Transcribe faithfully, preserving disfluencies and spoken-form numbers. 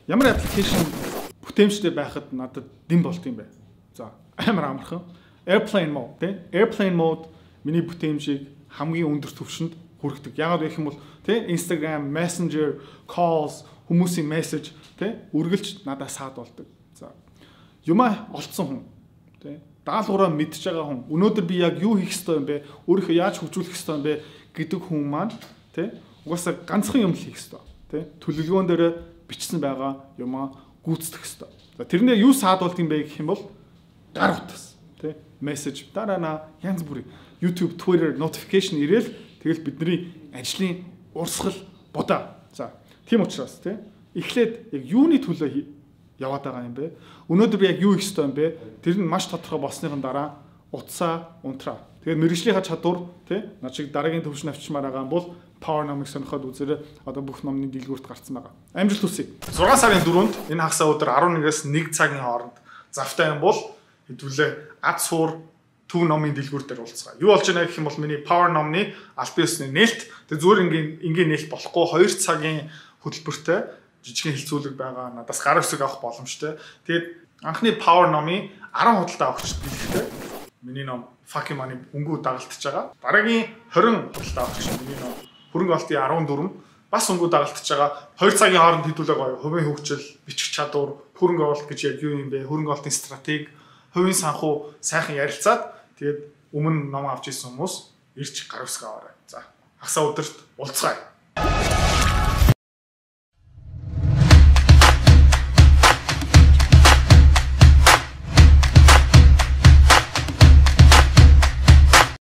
Ямар application бүтээмжтэй байхад надад дэм болт юм бэ? За, амар амархан. Airplane mode тий. Airplane mode миний бүтээмжийг хамгийн өндөр түвшинд хүргэдэг. Яагаад вэ гэх юм бол тий Instagram, Messenger, calls, хүмүүсийн мессеж тий үргэлж надад саад болдог. За. Юмаа олцсон хүн тий даалгавраа мэдж байгаа хүн өнөөдөр би яг юу хийх ёстой юм бэ? Өөрийнхөө яаж хөгжүүлэх ёстой юм бэ гэдэг хүн маань тий угаасаа ганцхан юм хийх ёстой. Тий төлөвлөгөөн дээр бичсэн байгаа юмаа гүйцэтгэх ёстой. За тэрнээ юу саад болд юм бэ гэх юм бол гар утас тий мессеж дараана янз бүрийн YouTube, Twitter notification ирээл тэгэл бидний ажлын урсгал будаа. За тийм учраас тий эхлээд яг юуны төлөө яваад байгаа юм бэ? Өнөөдөр би яг юу хийх ёстой юм бэ? Тэр нь маш тодорхой болсныхан дараа утсаа унтраа. Тэгээд мэрэгжлийнхаа чадвар тий над шиг дараагийн төвшин авчмаар байгаа юм бол Power Nomics сонирхоод үзээрэй. Одоо бүх номны дэлгүүрт гарцсан байгаа. Амжилт хүсье. зургаан сарын дөрөвөнд энэ хагас өдөр арван нэгээс нэг цагийн хооронд завтай юм бол хэдүүлээ ад суур төв номын дэлгүүр дээр уулзгаа. Юу болж байна гэх юм бол миний Power номны аль биесны нээлт тэг зүгээр ингийн ингийн нээлт болохгүй хоёр цагийн хөтөлбөртэй жижигхэн хилцүүлэг байгаа. Надаас гар үсэг авах боломжтой. Тэгээд анхны Power номын арван худалдаа авахч дэлгэхтэй. Миний ном Fucking Money өнгөө дагалдж байгаа. Дараагийн хорин худалдаа авахч миний ном Хөрөнгө олтын арван дөрөв бас өнгөө дагалдж байгаа. хоёр цагийн хооронд хэдүүлээ гоё. Хувийн хөгжил, бичих чадвар, хөрөнгө олт гэж яг юу юм бэ? Хөрөнгө олтын стратеги, хувийн санхүү сайхан ярилцаад тэгээд өмнө ном авч ирсэн хүмүүс ирж гар үсгээ аваарай. За, хагас өдөрт уулзгаая.